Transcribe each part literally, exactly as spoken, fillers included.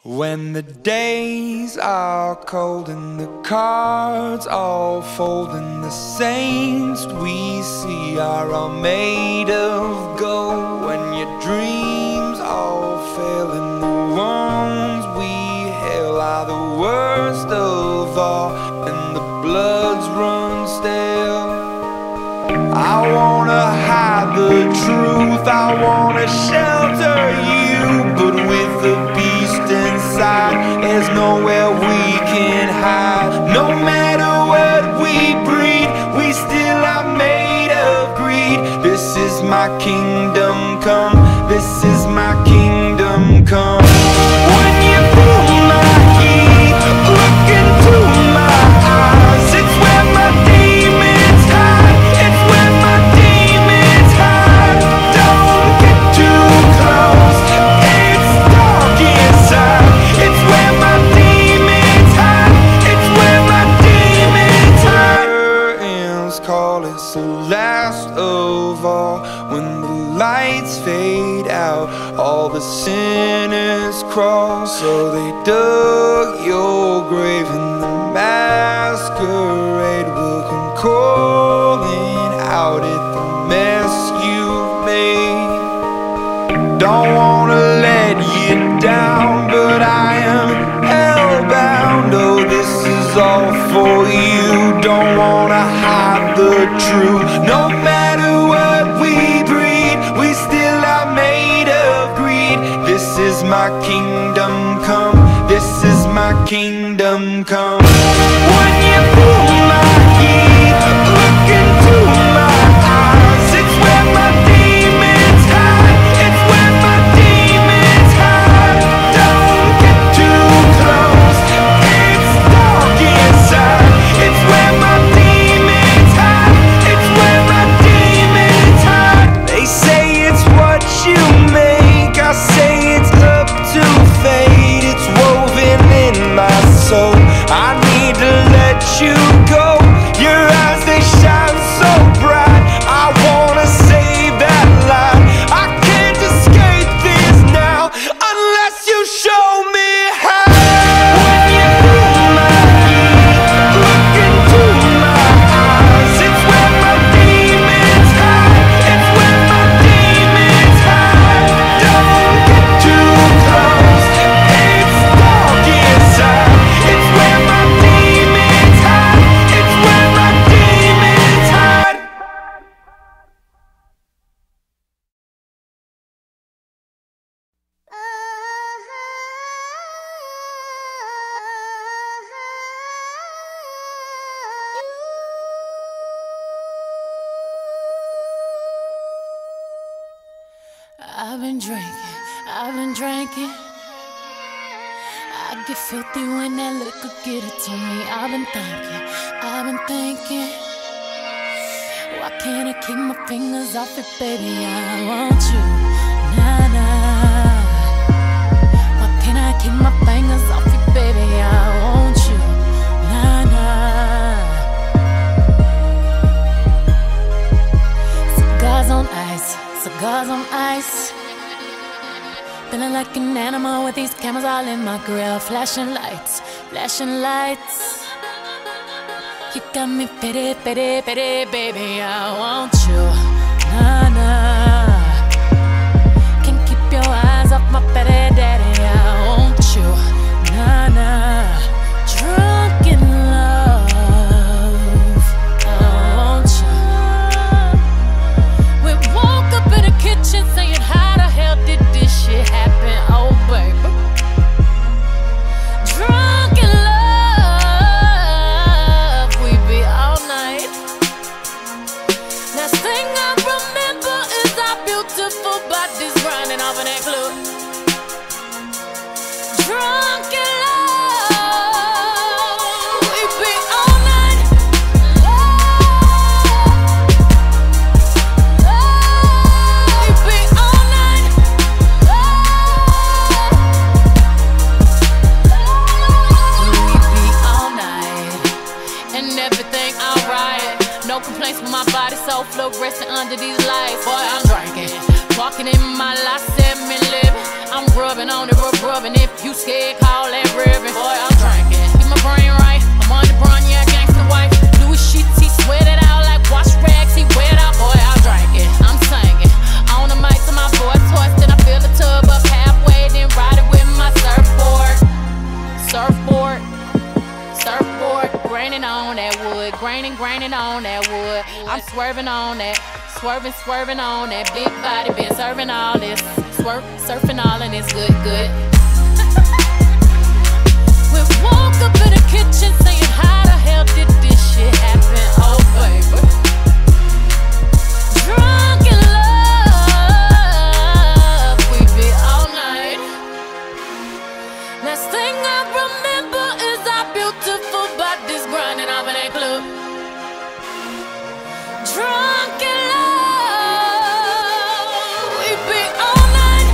When the days are cold and the cards all fold and the saints we see are all made of gold, when your dreams all fail and the ones we hail are the worst of all and the bloods run stale, I wanna hide the truth, I wanna shelter you, but with the beast inside, there's nowhere we can hide. No matter what we breed, we still are made of greed. This is my kingdom come, this is my kingdom come. When you feel my heat, look into my eyes, it's where my demons hide, it's where my demons hide. Don't get too close, it's dark inside, it's where my demons hide, it's where my demons hide. Curtains call, it's the last of all. When the lights fade out, all the sinners crawl. So they dug your grave and the masquerade will come calling out at the mess you've made. Don't wanna let you down, but I am hellbound. Oh, this is all for you. Don't wanna hide the truth. No matter what we breed, we still are made of greed. This is my kingdom come, this is my kingdom come. When you feel my heat, look into my eyes, it's where my demons hide, it's where my demons hide. Don't get too close, it's dark inside, it's where my demons hide, it's where my demons hide. They say it's what you make, I say it's up to fate. It's woven in my soul, I need to let you go. Your eyes, they shine so bright, I wanna save that light. I can't escape this now unless you show me how. When you feel my heat, look into my eyes, it's where my demons hide, it's where my demons hide. Don't get too close, it's dark inside, it's where my demons hide, it's where my demons hide. I've been drinking, I've been drinking. I get filthy when that liquor get it to me. I've been thinking, I've been thinking, why can't I keep my fingers off it, baby? I want you, nah, nah. Why can't I keep my fingers off it, baby? I want you, nah, nah. Cigars on ice, cigars on ice. Feeling like an animal with these cameras all in my grill. Flashing lights, flashing lights. You got me pity, pity, pity, baby. I want you, nah, nah. Can't keep your eyes off my petty daddy. I want you, nah, nah. Drunk in love, I want you. We woke up in the kitchen saying, how the hell did this shit happen? Oh, baby. Drunk in love, we be all night. Last thing I remember is our beautiful bodies grinding off in that club. scared, call that ribbon. Boy, I'm drinking. Get my brain right. I'm on the run, yeah, gangsta wife. Louis sheets, he sweat it out like wash rags. He wet out, boy, I'm drinking. I'm singing. On the mic to my voice hoist, then I fill the tub up halfway, then ride it with my surfboard. Surfboard. Surfboard. Graining on that wood. Graining, graining on that wood. I'm swerving on that. Swerving, swerving on that big body. Been serving all this. Swerve, surfing all and it's good, good. We woke up in the kitchen saying, how the hell did this shit happen? Oh, baby. Drunk in love, we be all night. Last thing I remember is our beautiful bodies grinding off in a club. Drunk in love, we be all night.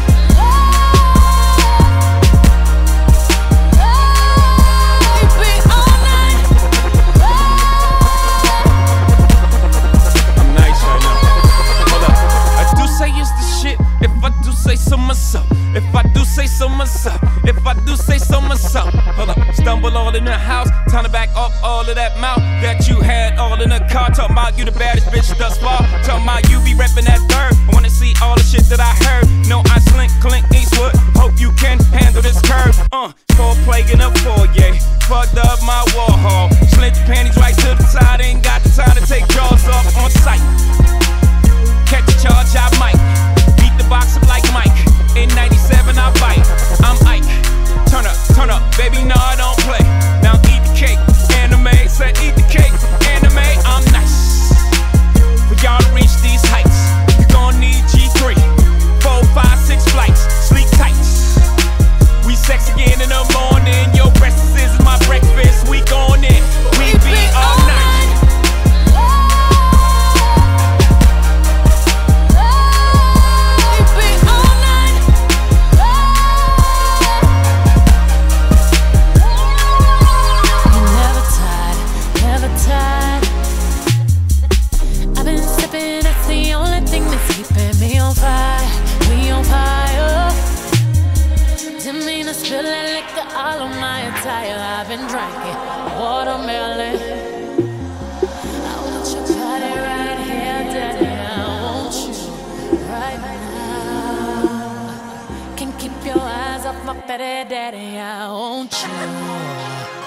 We be all night. I'm nice right now. Hold up. I do say it's the shit. If I do say so myself. If I do say so myself. If I do say so myself. Hold up. Stumble all in the house. Time to back up all of that mouth that you had all in the car. Talking about you the baddest bitch thus far. Talking about you be reppin' that third. I wanna see all the shit that I heard. No, I slink, Clint Eastwood. Hope you can handle this curve. Uh, foreplay in a foyer. Fucked up my Warhol. Slint your panties right to the side. Ain't got the time to take jaws off on sight. Catch a charge, I might. Beat the box up like Mike. In ninety-seven, I bite. I'm Ike. Turn up, turn up, baby, no, I don't play. Now eat the cake, anime. Said eat the cake, anime. I'm nice. For y'all to reach these heights, you gon' need G three, four, five, six flights, sleep tight. We sex again in the morning. Your breakfast is my breakfast. We gon' in. We be all night. Spilling liquor all on my attire. I've been drinking watermelon. I want your body right here, daddy. I want you right now. Can't keep your eyes off my fatty daddy. I want you.